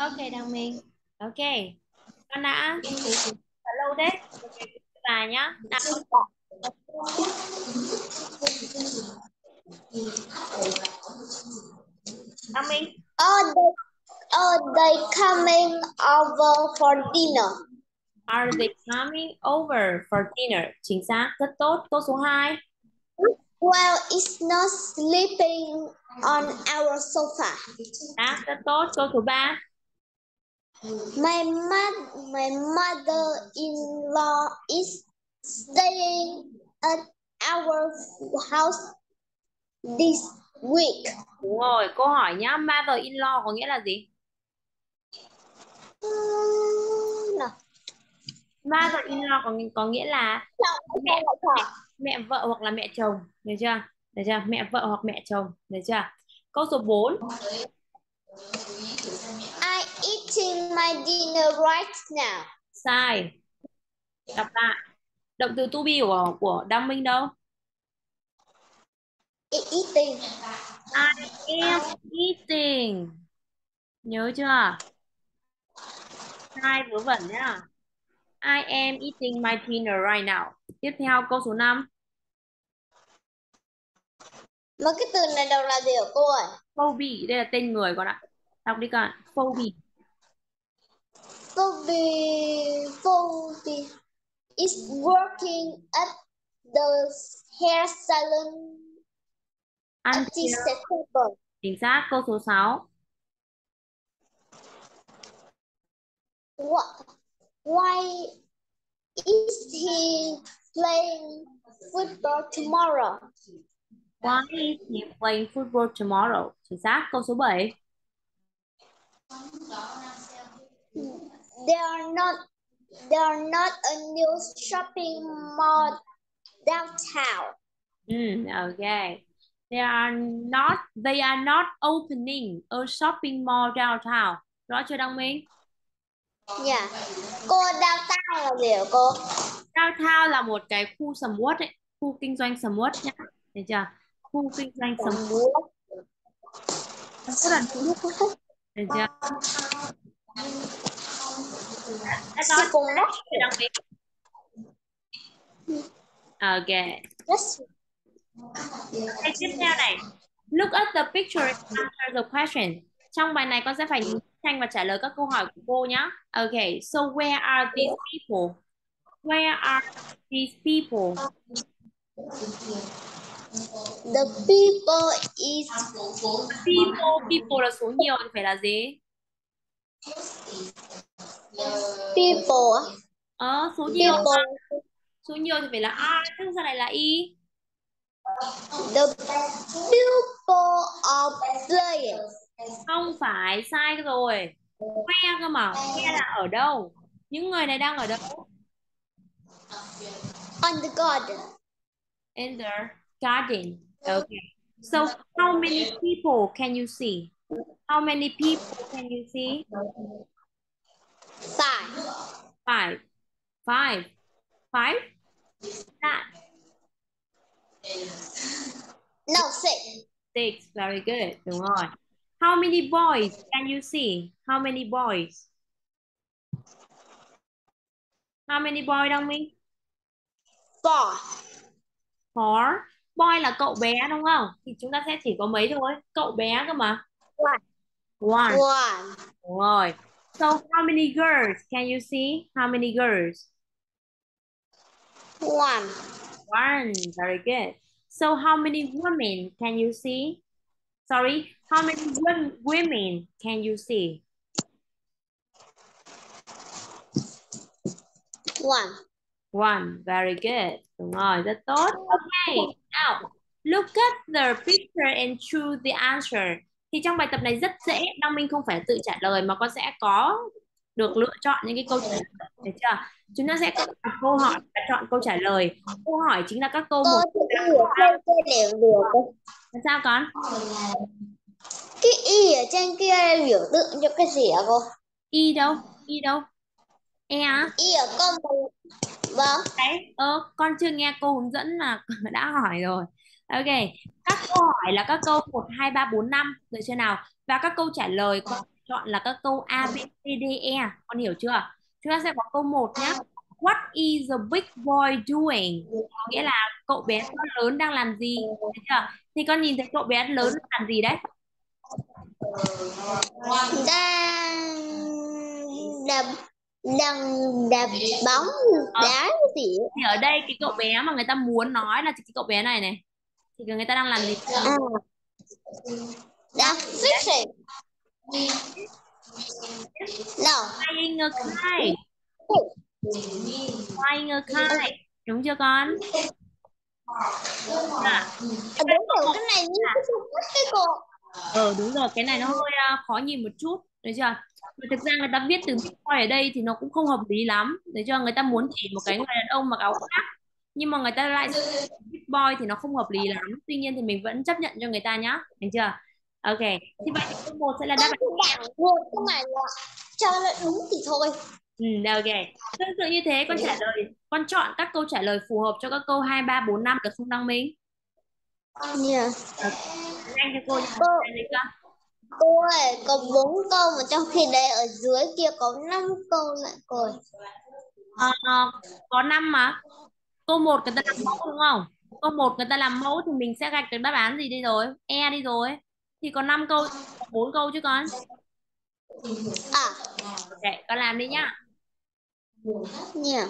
Ok Đăng Minh. Ok. Con đã lâu đấy. Ok, bài nhá. Nào, Đăng Minh. Are they coming over for dinner? Are they coming over for dinner? Chính xác, rất tốt. Câu số 2. Well, it's not sleeping on our sofa. Rất tốt. Câu số 3. My mother-in-law is staying at our house this week. Đúng rồi, câu hỏi nhá. Mother-in-law có nghĩa là gì? No. Mother-in-law có nghĩa là mẹ mẹ vợ hoặc là mẹ chồng, được chưa? Được chưa? Mẹ vợ hoặc mẹ chồng, được chưa? Câu số 4. I'm eating my dinner right now. Sai. Đọc lại. Động từ to be của Đăng Minh đâu? Eating. I am eating. Nhớ chưa? Sai vớ vẩn nhá. I am eating my dinner right now. Tiếp theo câu số 5. Mấy cái từ này đều là gì hả cô ơi? Phoebe, đây là tên người con ạ. Đọc đi con ạ. Phoebe. Phoebe is working at the hair salon until Until. September. Chính xác. Câu số 6. Why is he playing football tomorrow? Why is he playing football tomorrow? Chính xác. Câu số 7. There are not a new shopping mall downtown. Okay. They are not opening a shopping mall downtown. Rõ chưa Đăng Minh? Dạ. Cô downtown là gì hả cô? Downtown là một cái khu sầm uất ấy, khu kinh doanh sầm uất nhá. Được chưa? Khu kinh doanh sầm uất. Được chưa? Đã nói Đăng Minh. Ok. Yes. Cái tiếp theo này. Look at the picture and answer the question. Trong bài này con sẽ phải nhìn tranh và trả lời các câu hỏi của cô nhé. Okay, so where are these people? Where are these people? The people is People là số nhiều thì phải là gì? people. Số nhiều. People. Số nhiều thì phải là are, tức ra này là y. The people are playing. Không phải, sai rồi. Where cơ mà, where là ở đâu? Những người này đang ở đâu? On the garden. In the garden. Okay. So how many people can you see? How many people can you see? 5. Five. Five. Five? That. No, 6. Six. Very good. Đúng rồi. How many boys can you see? How many boys? How many boys Đăng Minh? 4. Four. Boy là cậu bé đúng không? Thì chúng ta sẽ chỉ có mấy thôi. Cậu bé cơ mà. 1. One. 1. Đúng rồi. So how many girls can you see? How many girls? 1. One. Very good. So how many women can you see? Sorry, how many women can you see? 1. One. Very good. Đúng rồi, rất tốt. Okay. Now, look at the picture and choose the answer. Thì trong bài tập này rất dễ, Đăng Minh không phải tự trả lời mà con sẽ có được lựa chọn những cái câu trả lời. Được chưa? Chúng ta sẽ có một câu hỏi và chọn câu trả lời. Câu hỏi chính là các câu Cô một. thì y ở trên kia đều được. Sao con? Cái y ở trên kia biểu tượng cho cái gì hả cô? Y đâu? Y đâu? E á? Y ở câu 1. Vâng. Đấy, con chưa nghe cô hướng dẫn là đã hỏi rồi. Ok, các câu hỏi là các câu 1, 2, 3, 4, 5, được chưa nào? Và các câu trả lời con chọn là các câu A, B, C, D, E. Con hiểu chưa? Chúng ta sẽ có câu 1 nhé. What is the big boy doing? Có nghĩa là cậu bé lớn đang làm gì? Thấy chưa? Thì con nhìn thấy cậu bé lớn làm gì đấy? Đang đập đang đập bóng Ờ, đá gì thì ở đây cái cậu bé mà người ta muốn nói là cái cậu bé này này. Thì người ta đang làm gì? à, Đang đang làm gì đấy? fishing. No. Flying a kite. Flying a kite. Đúng chưa con? À, cái Đúng câu rồi, một cái này như là cái không biết cái cô. đúng rồi, cái này nó hơi khó nhìn một chút, được chưa? Mà thực ra người ta viết từ Big Boy ở đây thì nó cũng không hợp lý lắm, để cho người ta muốn chỉ một cái người đàn ông mặc áo khoác, nhưng mà người ta lại Big Boy thì nó không hợp lý lắm. Tuy nhiên thì mình vẫn chấp nhận cho người ta nhá, được chưa? Ok, thì vậy thì câu một sẽ là đáp Con án. cứ đảo ngược cái này là cho nó đúng thì thôi. Ok, tương tự như thế con trả lời, con chọn các câu trả lời phù hợp cho các câu 2, 3, 4, 5 được không Đăng Minh? Yeah. Ok, nhanh cho cô nhé. Cô, Đây đấy chưa? cô ơi, có 4 câu mà trong khi đây ở dưới kia có 5 câu lại cô ơi. Ờ, có 5 mà. Câu một người ta làm mẫu đúng không? Câu một người ta làm mẫu thì mình sẽ gạch được đáp án gì đi rồi? E đi rồi. Thì có 5 câu, 4 câu chứ con. À, Ok, con làm đi nhá. yeah.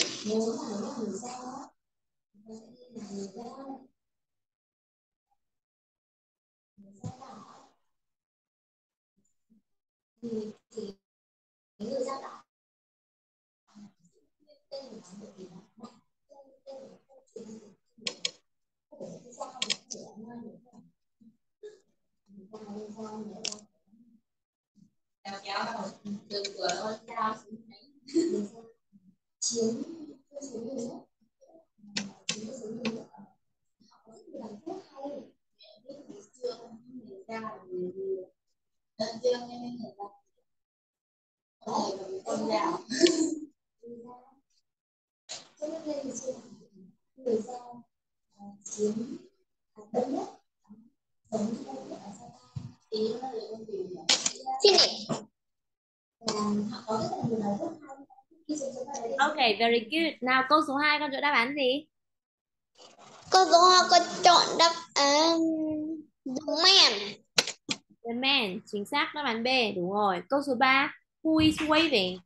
Finish. Ok, very good. Nào câu số 2 con chọn đáp án gì? Cô số 2 có chọn đáp án The Man. The man, chính xác đáp án B, đúng rồi. Câu số 3, who is waving?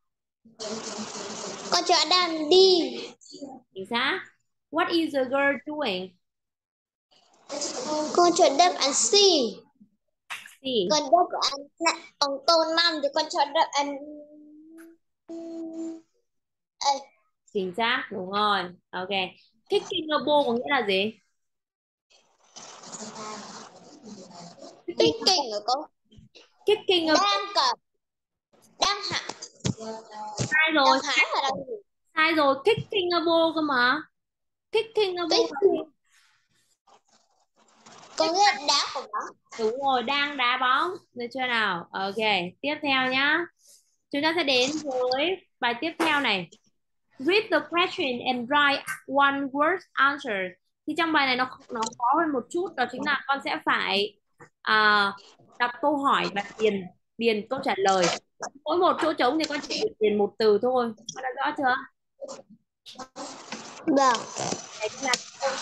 Con chọn đáp án D. Chính xác. What is the girl doing? Con chọn đáp án C. C. Còn đáp án còn câu 5 thì con chọn đáp án A. Chính xác, đúng rồi. Ok. Kicking a ball có nghĩa là gì? Tiếng Kicking a kinh ball. của con Kicking a ball. đang cầm đang hạ Sai đang rồi. hái và đang gì Sai rồi, kicking a ball cơ mà. Kicking a ball cái là gì? con nghe đá của nó. Đúng rồi, đang đá bóng. Được chưa nào? Ok, tiếp theo nhá. Chúng ta sẽ đến với bài tiếp theo này. Read the question and write one word answer. Thì trong bài này nó khó hơn một chút, đó chính là con sẽ phải à, đọc câu hỏi và điền điền câu trả lời. Mỗi một chỗ trống thì con chỉ được điền một từ thôi. Con đã rõ chưa? Vâng. Đấy là câu.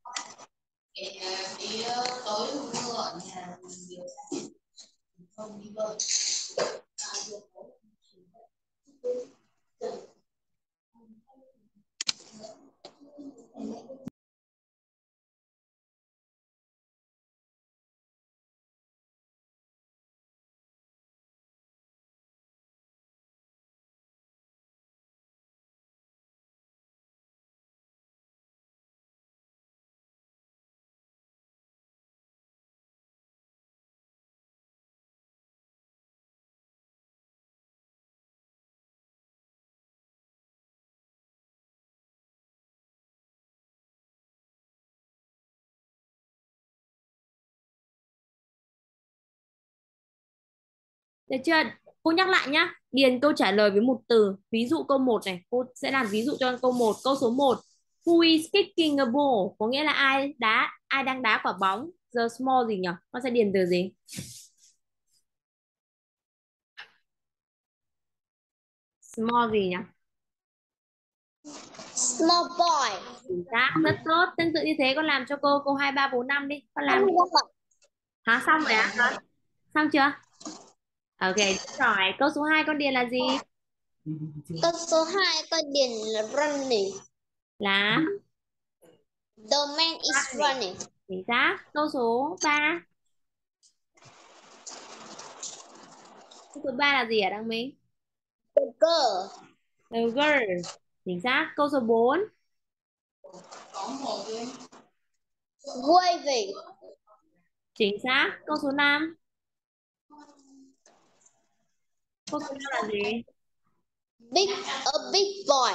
Được chưa? Cô nhắc lại nhá. Điền câu trả lời với một từ. Ví dụ câu một này, cô sẽ làm ví dụ cho câu một. Câu số một, who is kicking a ball? Có nghĩa là ai đang đá quả bóng. The small gì nhỉ? Con sẽ điền từ gì? Small gì nhỉ? Small boy. Chính xác, rất tốt. Tương tự như thế con làm cho cô 2 3 4 5 đi. Con làm Không có vậy. hả? Xong rồi á con? Xong chưa? Ok, đúng rồi. Câu số 2 con điền là gì? Câu số 2 con điền là running. Là The man is running. running. Chính xác. Câu số 3. Câu số 3 là gì hả Đăng Minh? The girl. The girl. Chính xác. Câu số 4. Waving. Chính xác. Câu số 5. Câu số 5 là gì? A big boy.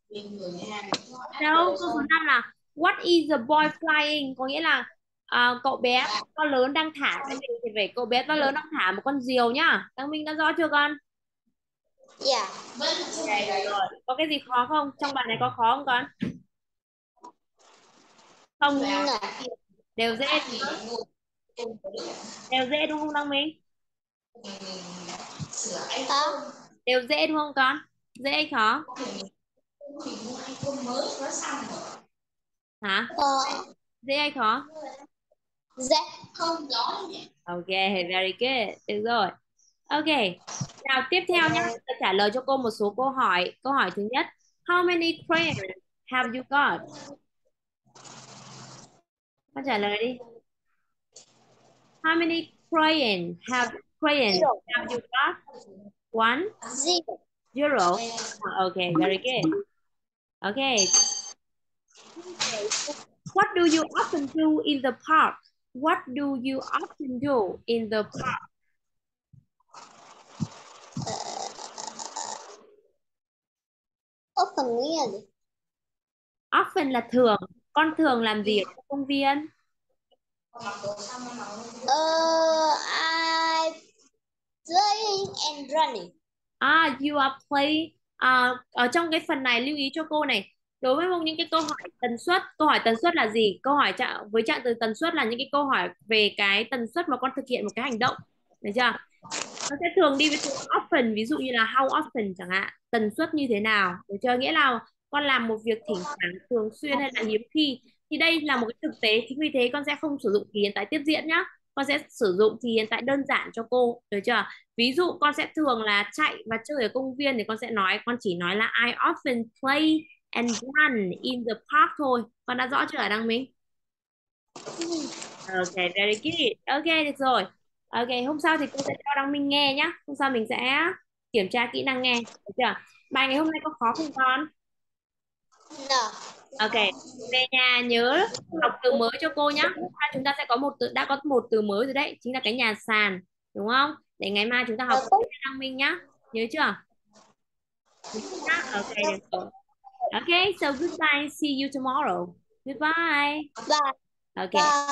Đâu, câu số 5 là what is the boy flying? Có nghĩa là cậu bé to lớn đang thả cái gì thì phải cậu bé to lớn đang thả một con diều nhá. Đăng Minh đã rõ chưa con? Yeah. Ok, rồi. Có cái gì khó không? Trong bài này có khó không con? Không, No. đều dễ đúng không? Đều dễ đúng không Đăng Minh? Hả? Đều dễ đúng không con? Dễ hay khó? Hả? Có. Dễ hay khó? Dễ. Ok, very good. Được rồi. Ok. Nào tiếp theo nhé, tôi trả lời cho cô một số câu hỏi. Câu hỏi thứ nhất, how many crayons have you got? Con trả lời đi. How many crayons Zero. have you got? One, Zero. zero. Okay, very good. Okay. What do you often do in the park? What do you often do in the park? Có phần nghĩa là gì? Often là thường. Con thường làm gì ở trong công viên? I playing and running. You are playing. Ở trong cái phần này lưu ý cho cô này. Đối với những cái câu hỏi tần suất là gì? Câu hỏi với trạng từ tần suất là những cái câu hỏi về cái tần suất mà con thực hiện một cái hành động. Được chưa? Nó sẽ thường đi với từ often, ví dụ như là how often chẳng hạn, tần suất như thế nào. Được chưa? Nghĩa là con làm một việc thỉnh thoảng, thường xuyên hay là hiếm khi. Thì đây là một cái thực tế, chính vì thế con sẽ không sử dụng thì hiện tại tiếp diễn nhá. Con sẽ sử dụng thì hiện tại đơn giản cho cô. Được chưa? Ví dụ con sẽ thường là chạy và chơi ở công viên thì con chỉ nói là I often play and run in the park thôi. Con đã rõ chưa hả Đăng Minh? Ok, very good. Ok, được rồi. Ok, hôm sau thì cô sẽ cho Đăng Minh nghe nhá. Hôm sau mình sẽ kiểm tra kỹ năng nghe. Được chưa? Bài ngày hôm nay có khó không con? No. Ok, về nhà nhớ học từ mới cho cô nhá. Hôm nay chúng ta sẽ có đã có một từ mới rồi đấy, chính là cái nhà sàn, đúng không? Để ngày mai chúng ta học với Đăng Minh nhá. Nhớ chưa? Nhớ nhá. Ok, được rồi. Ok, so goodbye. See you tomorrow. Goodbye. Bye. Ok. Bye.